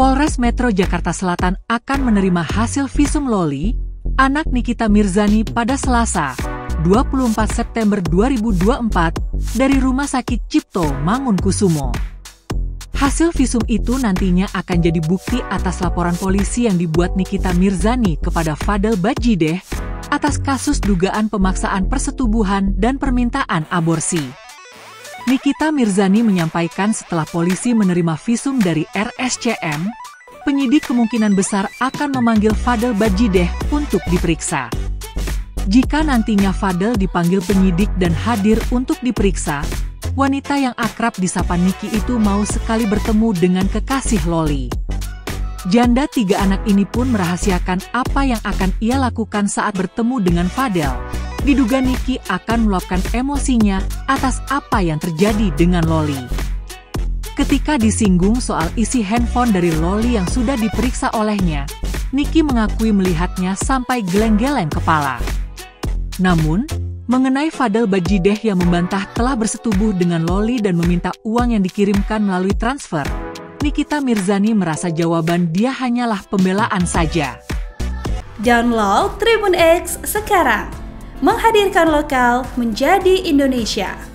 Polres Metro Jakarta Selatan akan menerima hasil visum Loli, anak Nikita Mirzani pada Selasa, 24 September 2024 dari Rumah Sakit Cipto Mangunkusumo. Hasil visum itu nantinya akan jadi bukti atas laporan polisi yang dibuat Nikita Mirzani kepada Fadel Badjideh atas kasus dugaan pemaksaan persetubuhan dan permintaan aborsi. Nikita Mirzani menyampaikan setelah polisi menerima visum dari RSCM, penyidik kemungkinan besar akan memanggil Fadel Badjideh untuk diperiksa. Jika nantinya Fadel dipanggil penyidik dan hadir untuk diperiksa, wanita yang akrab disapa Niki itu mau sekali bertemu dengan kekasih Loli. Janda 3 anak ini pun merahasiakan apa yang akan ia lakukan saat bertemu dengan Fadel. Diduga Niki akan meluapkan emosinya atas apa yang terjadi dengan Loli. Ketika disinggung soal isi handphone dari Loli yang sudah diperiksa olehnya, Niki mengakui melihatnya sampai geleng-geleng kepala. Namun, mengenai Fadel Badjideh yang membantah telah bersetubuh dengan Loli dan meminta uang yang dikirimkan melalui transfer, Nikita Mirzani merasa jawaban dia hanyalah pembelaan saja. Download Tribun X sekarang, menghadirkan lokal menjadi Indonesia.